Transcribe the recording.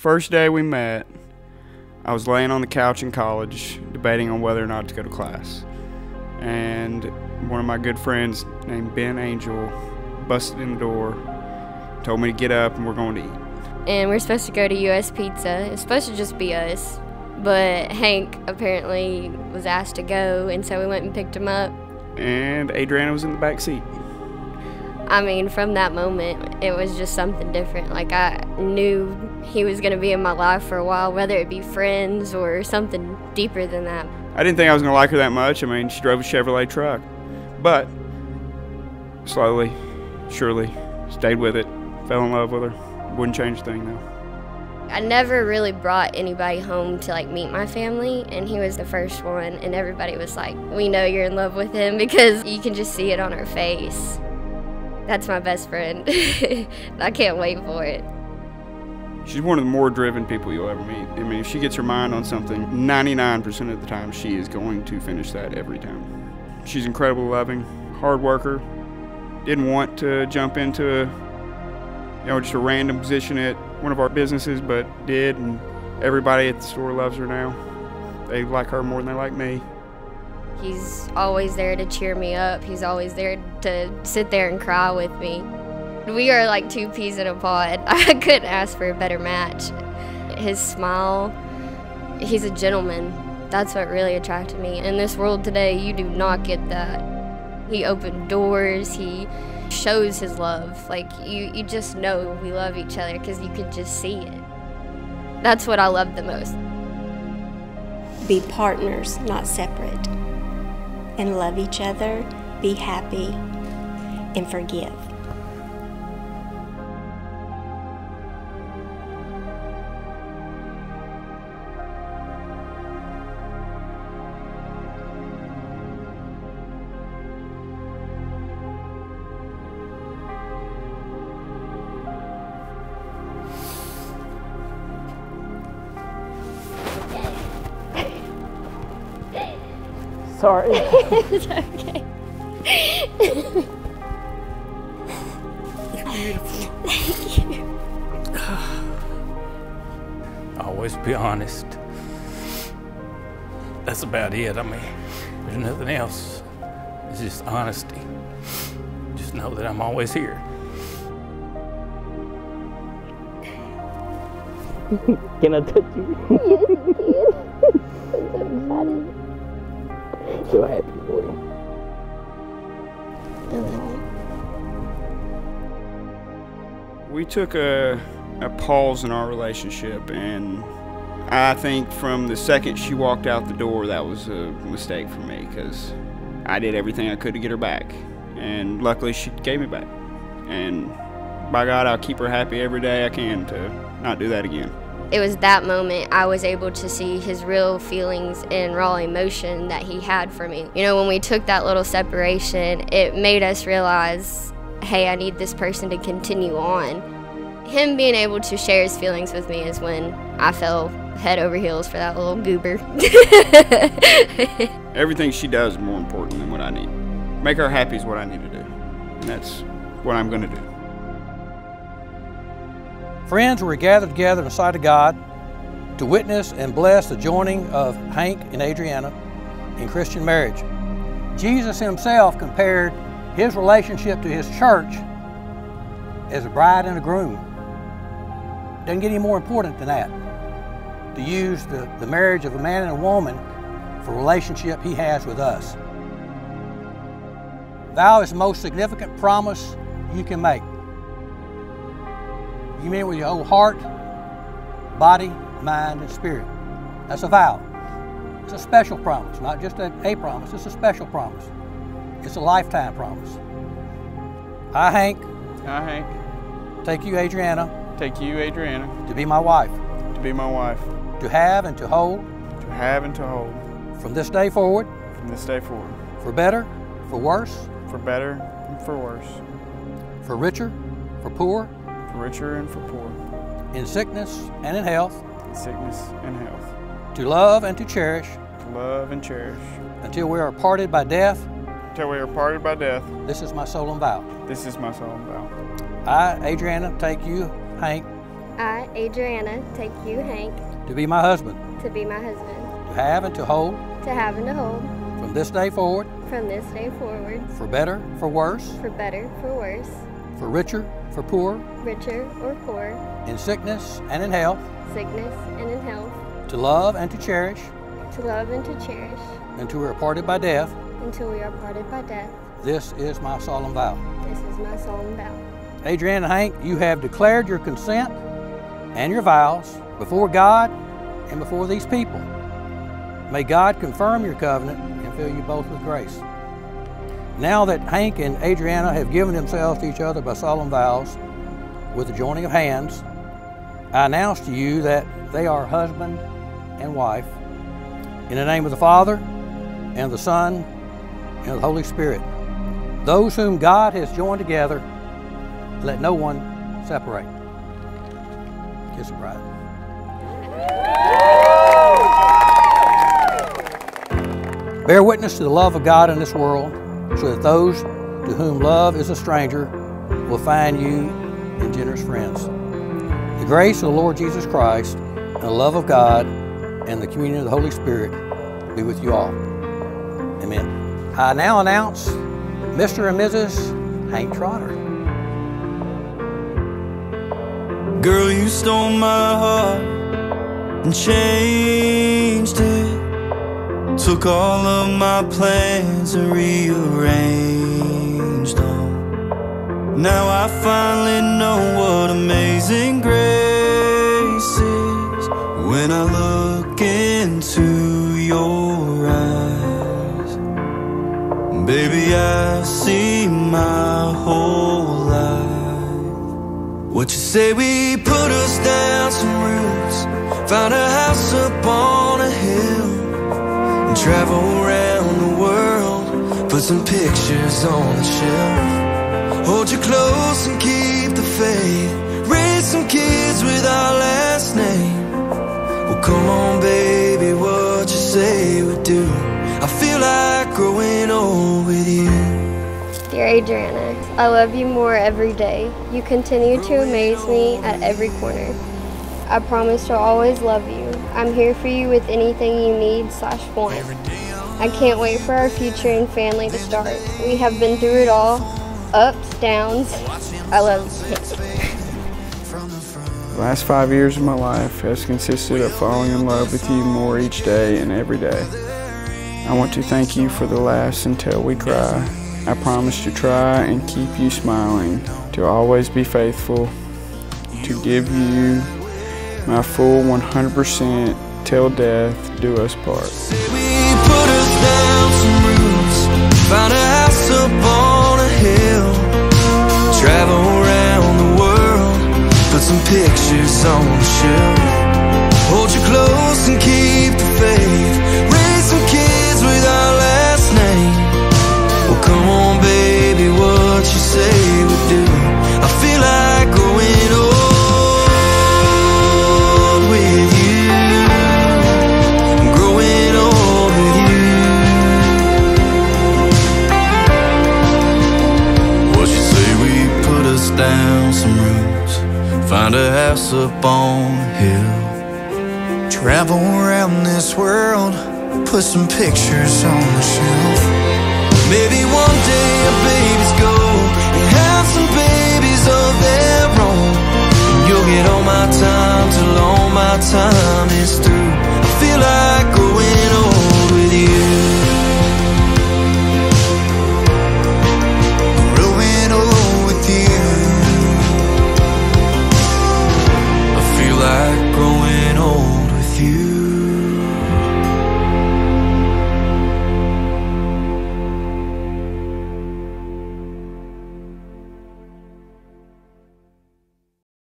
First day we met, I was laying on the couch in college, debating on whether or not to go to class. And one of my good friends named Ben Angel busted in the door, told me to get up and we're going to eat. And we're supposed to go to U.S. Pizza. It was supposed to just be us, but Hank apparently was asked to go, and so we went and picked him up. And Adriana was in the back seat. I mean, from that moment, it was just something different. Like, I knew he was going to be in my life for a while, whether it be friends or something deeper than that. I didn't think I was going to like her that much. I mean, she drove a Chevrolet truck. But slowly, surely, stayed with it, fell in love with her. Wouldn't change a thing, though. I never really brought anybody home to, like, meet my family, and he was the first one, and everybody was like, we know you're in love with him, because you can just see it on her face. That's my best friend. I can't wait for it. She's one of the more driven people you'll ever meet. I mean, if she gets her mind on something, 99% of the time she is going to finish that every time. She's incredibly loving, hard worker, didn't want to jump into just a random position at one of our businesses, but did, and everybody at the store loves her now. They like her more than they like me. He's always there to cheer me up. He's always there to sit there and cry with me. We are like two peas in a pod. I couldn't ask for a better match. His smile, he's a gentleman. That's what really attracted me. In this world today, you do not get that. He opened doors, he shows his love. Like, you just know we love each other because you could just see it. That's what I love the most. Be partners, not separate. And love each other, be happy, and forgive. Sorry. It's okay. You're beautiful. Thank you. Always be honest. That's about it. I mean, there's nothing else. It's just honesty. Just know that I'm always here. Can I touch you? Yes, you can. I'm so excited. So happy for you. I love you. We took a pause in our relationship, and I think from the second she walked out the door, that was a mistake for me, because I did everything I could to get her back, and luckily she gave me back. And by God, I'll keep her happy every day I can to not do that again. It was that moment I was able to see his real feelings and raw emotion that he had for me. You know, when we took that little separation, it made us realize, hey, I need this person to continue on. Him being able to share his feelings with me is when I fell head over heels for that little goober. Everything she does is more important than what I need. Make her happy is what I need to do, and that's what I'm going to do. Friends were gathered together in the sight of God to witness and bless the joining of Hank and Adriana in Christian marriage. Jesus himself compared his relationship to his church as a bride and a groom. Doesn't get any more important than that. To use the marriage of a man and a woman for a relationship he has with us. Vow is the most significant promise you can make. You mean it with your whole heart, body, mind, and spirit. That's a vow. It's a special promise, not just a promise, it's a special promise. It's a lifetime promise. I, Hank, take you, Adriana, to be my wife. To have and to hold. From this day forward. For better, for worse. For richer, for poor. In sickness and in health. To love and to cherish. Until we are parted by death. This is my solemn vow. I, Adriana, take you, Hank, I, Adriana, take you, Hank, to be my husband, to be my husband, to have and to hold, to have and to hold, from this day forward, from this day forward, for better, for worse, for better, for worse, for richer, for poor, richer or poor, in sickness and in health, sickness and in health, to love and to cherish, to love and to cherish, until we are parted by death. until we are parted by death. This is my solemn vow. This is my solemn vow. Adriana and Hank, you have declared your consent and your vows before God and before these people. May God confirm your covenant and fill you both with grace. Now that Hank and Adriana have given themselves to each other by solemn vows with the joining of hands, I announce to you that they are husband and wife in the name of the Father and the Son and of the Holy Spirit. Those whom God has joined together, let no one separate. Kiss the bride. Bear witness to the love of God in this world, so that those to whom love is a stranger will find you in generous friends. The grace of the Lord Jesus Christ and the love of God and the communion of the Holy Spirit be with you all. Amen. I now announce Mr. and Mrs. Hank Trotter. Girl, you stole my heart and changed it. Took all of my plans and rearranged them. Now I finally know what amazing grace is. When I look into your eyes, baby, I see my whole life. What you say, we put us down some roots, found a house up on a hill, and travel around the world, put some pictures on the shelf. Hold you close and keep the faith, raise some kids with our last name. Well, come on baby, what you say we do. I feel like growing old with you. Dear Adriana, I love you more every day. You continue to amaze me at every corner. I promise to always love you. I'm here for you with anything you need / want. I can't wait for our future and family to start. We have been through it all, ups, downs. I love you. The last 5 years of my life has consisted of falling in love with you more each day and every day. I want to thank you for the laughs until we cry. I promise to try and keep you smiling, to always be faithful, to give you my full 100% till death do us part. We put us down some roots, found a house up on a hill, travel around the world, put some pictures on the shelf. Hold you close and keep the faith, raise some kids with our last name. Well, come on baby, what you say we do. I feel like growing old with you. I'm growing old with you. What you say, we put us down some roots, find a house up on a hill, travel around this world, put some pictures on the shelf. Maybe one day our babies go and have some babies of their own. You'll get all my time till all my time is through. I feel like growing old.